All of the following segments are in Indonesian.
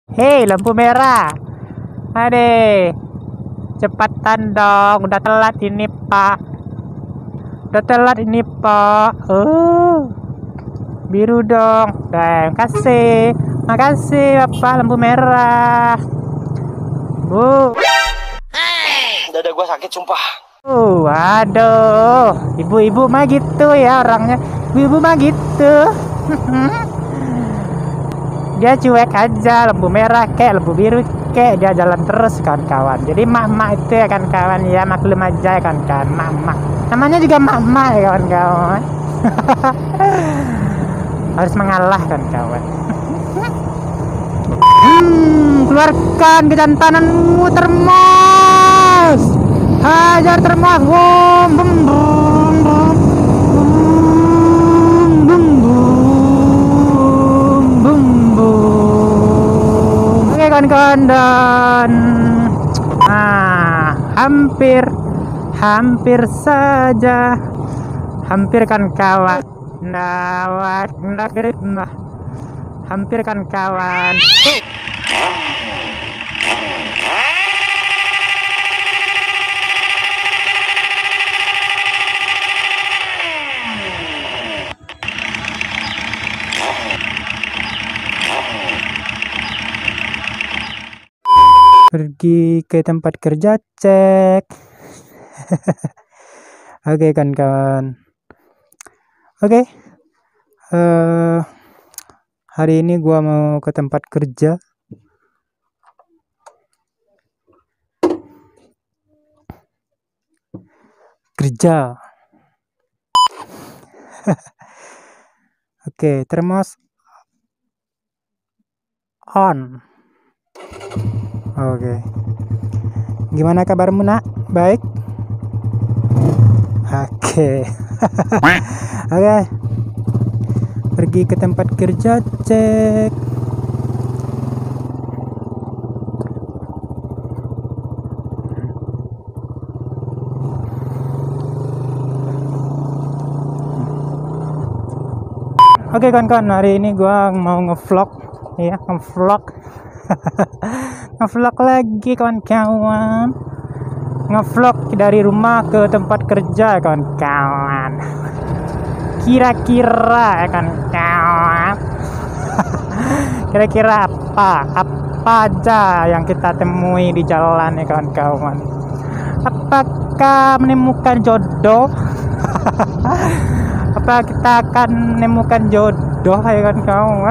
Hei, lampu merah. Ade, cepatan dong. Udah telat ini, Pak. Udah telat ini, Pak. Biru dong. Kasih. Makasih, Bapak lampu merah. Bu. Dada gua sakit sumpah. Waduh. Ibu-ibu mah gitu ya orangnya. Ibu-ibu mah gitu. Dia cuek aja, lampu merah kek, lampu biru kek, dia jalan terus kawan-kawan. Jadi mak-mak itu ya kawan-kawan, ya maklum aja ya kawan-kawan, mak-mak. Namanya juga mak-mak ya kawan-kawan. Harus mengalah kawan-kawan. Keluarkan kejantananmu, termos. Hajar termos. Bum bum bum bum. Bum bum bum. Oke kawan-kawan, dan hampir saja, hampir kan kawan. Hampir kan kawan. Pergi ke tempat kerja, cek. Oke kan kawan. Oke. Hari ini gua mau ke tempat kerja. Oke, termos on. Oke. Gimana kabarmu, Nak? Baik? Oke. Oke. Pergi ke tempat kerja, cek. Oke kawan-kawan, hari ini gua mau ngevlog ya, ngevlog lagi kawan-kawan. Ngevlog dari rumah ke tempat kerja kawan-kawan. Kira-kira ya kawan-kawan. Kira-kira apa aja yang kita temui di jalan ya kawan-kawan. Apakah menemukan jodoh? Apa kita akan menemukan jodoh ya kawan-kawan?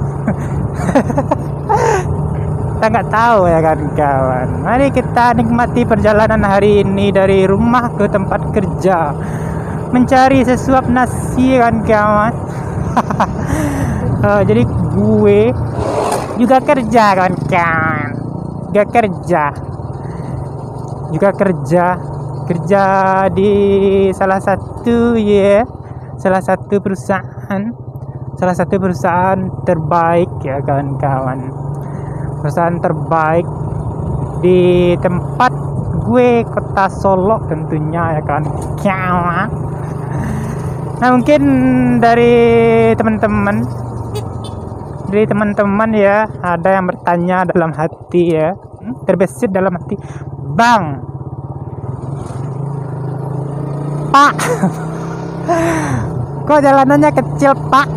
Kita nggak tahu ya kawan-kawan. Mari kita nikmati perjalanan hari ini dari rumah ke tempat kerja, mencari sesuap nasi kawan-kawan. Jadi gue juga kerja kawan-kawan, juga kerja di salah satu perusahaan terbaik ya kawan-kawan. Perusahaan terbaik di tempat gue, kota Solo tentunya ya kawan-kawan. Nah, mungkin dari teman-teman ya, ada yang bertanya dalam hati ya, terbesit dalam hati, Bang, Pak, kok jalanannya kecil, Pak?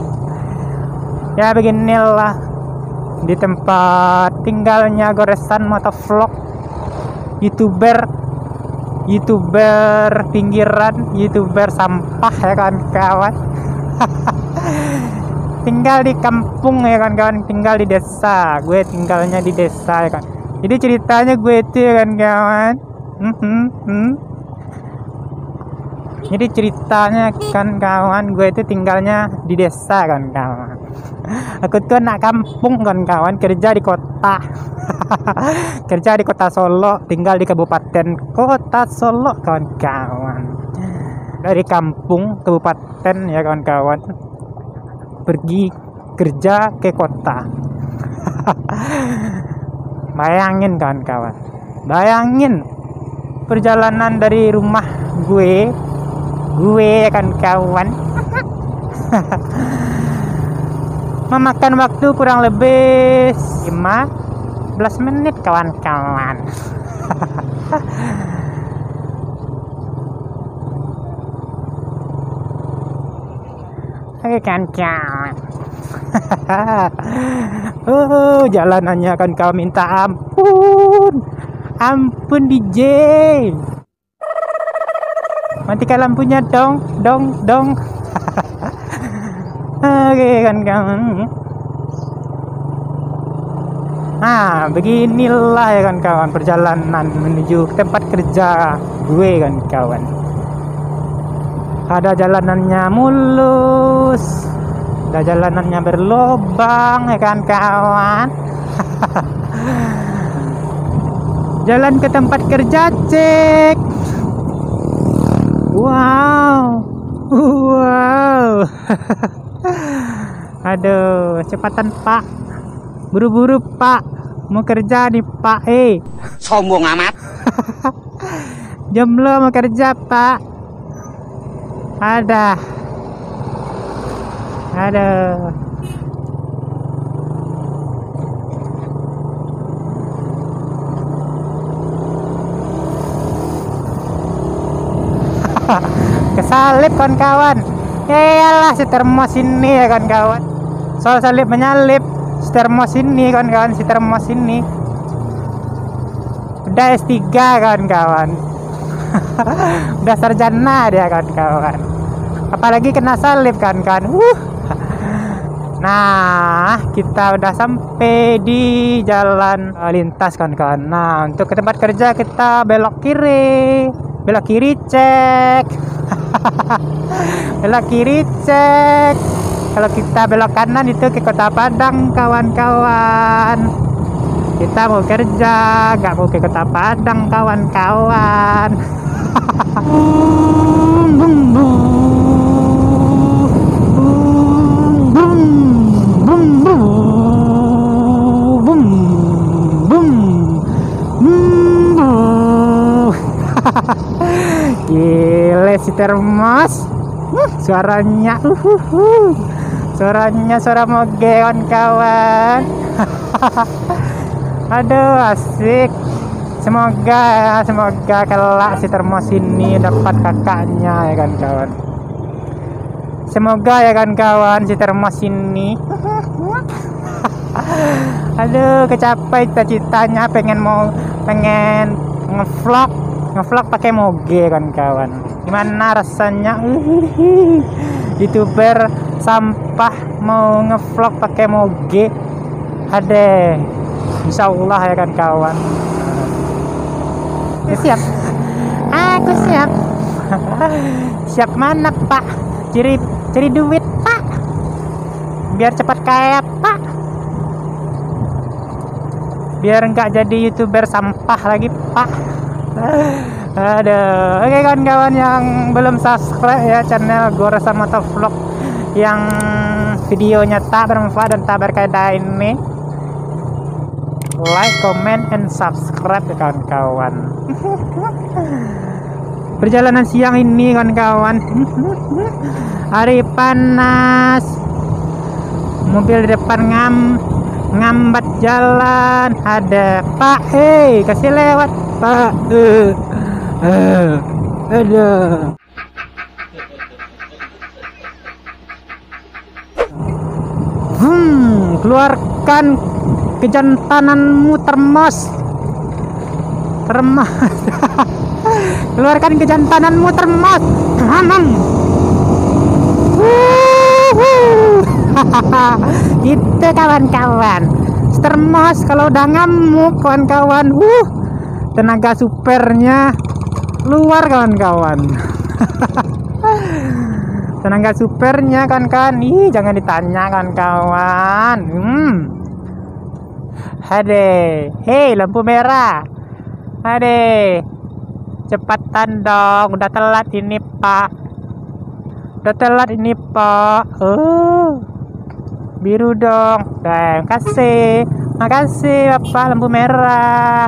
Ya beginilah, di tempat tinggalnya goresan motovlog, youtuber pinggiran, youtuber sampah ya kawan-kawan. Tinggal di kampung ya kawan-kawan, tinggal di desa. Gue tinggalnya di desa ya kan. Jadi ceritanya gue itu ya kawan-kawan. Jadi ceritanya kan kawan, gue itu tinggalnya di desa kan kawan. Aku tuh anak kampung kan kawan, kerja di kota. Kerja di kota Solo, tinggal di kabupaten kota Solo kawan-kawan. Dari kampung kabupaten ya kawan-kawan, pergi kerja ke kota. Bayangin kawan-kawan, bayangin perjalanan dari rumah gue ya kawan-kawan memakan waktu kurang lebih 15 menit kawan-kawan. Oke kawan-kawan. Jalanannya kan kau minta ampun. Ampun DJ. Matikan lampunya dong. Oke kan kawan. Nah, beginilah ya kan kawan perjalanan menuju tempat kerja gue kan kawan. Ada jalanannya mulus, ada jalanannya berlobang ya kan kawan. Jalan ke tempat kerja cek. Wow. Aduh, cepatan Pak. Buru-buru Pak. Mau kerja nih Pak. Sombong amat. Jomblo mau kerja Pak. Aduh. Kesalip kawan-kawan. Yalah si termos ini ya kawan-kawan. Soal salip menyalip si termos ini kawan-kawan, si termos ini udah S3 kawan-kawan. Udah sarjana dia kawan-kawan. Apalagi kena salip kawan-kawan. Nah, kita udah sampai di jalan lintas kawan-kawan. Nah, untuk ke tempat kerja kita belok kiri cek. Belok kiri cek. Kalau kita belok kanan itu ke Kota Padang kawan-kawan. Kita mau kerja, nggak mau ke Kota Padang kawan-kawan. Gile si termos. Suaranya suara moge kawan. Aduh asik. Semoga kelak si termos ini dapat kakaknya ya kan kawan. Semoga ya kan kawan si termos ini. Aduh kecapai cita-citanya pengen ngevlog pakai moge kan kawan. Gimana rasanya YouTuber sampah mau ngevlog pakai moge? Ada insyaallah ya kan kawan. Siap. Aku siap. Siap mana Pak? Cari duit Pak. Biar cepat kaya Pak. Biar nggak jadi YouTuber sampah lagi Pak. Aduh, oke kawan-kawan yang belum subscribe ya channel Gorasa Motovlog yang videonya tak bermanfaat dan tak berfaedah ini, like, comment, and subscribe ya kawan-kawan. Perjalanan siang ini kawan-kawan, hari panas, mobil di depan ngambat jalan. Ada Pak, kasih lewat Pak. Aduh. Keluarkan kejantananmu termos. Keluarkan kejantananmu termos. Gitu kawan-kawan. Termos kalau udah ngamuk kawan-kawan, tenaga supernya luar kawan-kawan. Tenaga supernya kan jangan ditanya kawan-kawan. Hei lampu merah. Cepatan dong, udah telat ini Pak. Biru dong. Makasih Bapak lampu merah.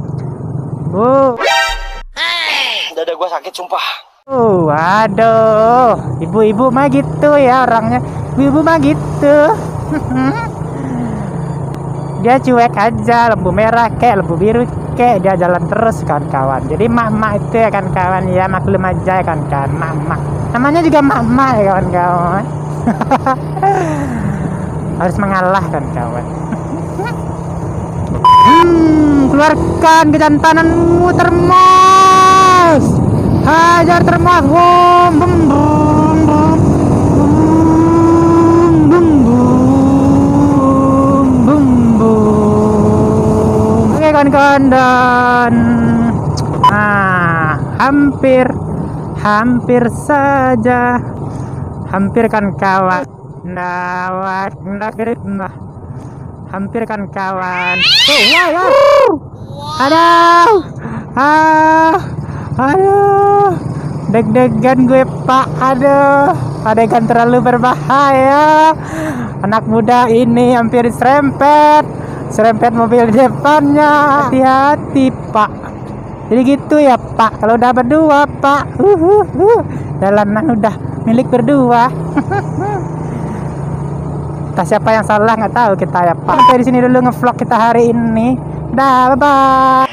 Dada gua sakit sumpah. Aduh, ibu-ibu mah gitu ya orangnya. Ibu mah gitu. Dia cuek aja, lampu merah kek, lampu biru kek, dia jalan terus kawan-kawan. Jadi mak-mak itu ya kawan-kawan, ya maklum aja ya kawan-kawan, mak-mak. Namanya juga mak-mak ya kawan-kawan. Harus mengalah kawan-kawan. Keluarkan kejantananmu termos. Hajar termos. Bum bum bum bum. Bum bum bum bum. Oke kawan-kawan, dan hampir saja. Hampir kan kawan. Hampir kan kawan. Aduh, deg-degan gue pak. Aduh, adegan terlalu berbahaya. Anak muda ini hampir serempet mobil di depannya. Hati-hati pak. Jadi gitu ya pak, kalau udah berdua pak. Jalanan udah milik berdua. Entah siapa yang salah nggak tahu kita ya pak. Sampai di sini dulu ngevlog kita hari ini. Dah, bye bye.